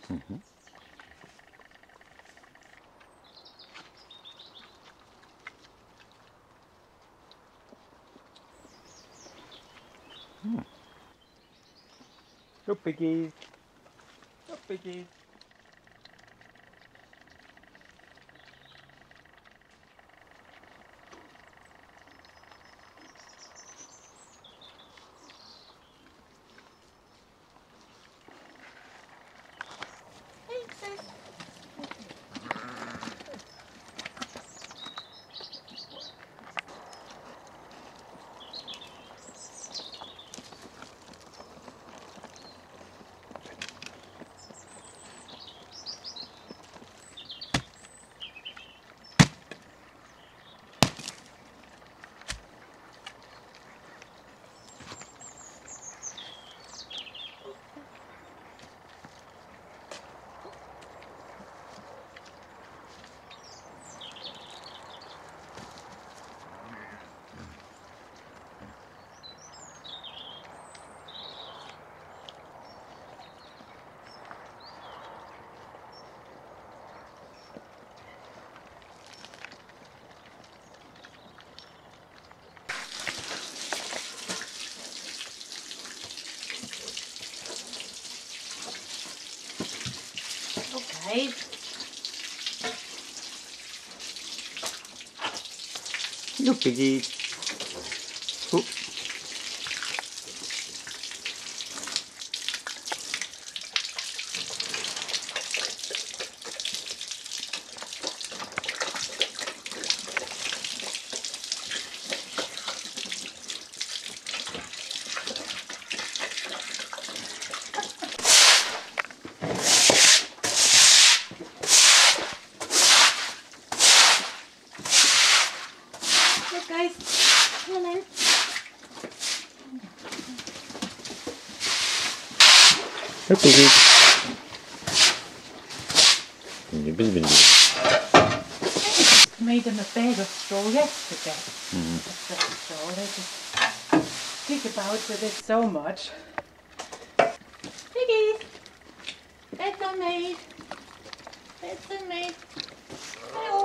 Mm-hmm. Go piggies. Go piggies. Okay. Go piggies. Oh. Look guys, come on in. Go piggies. Billy. Made them a bag of straw yesterday. That's the straw. They just think about with it so much. Piggies, beds are made. Beds are made. Hello.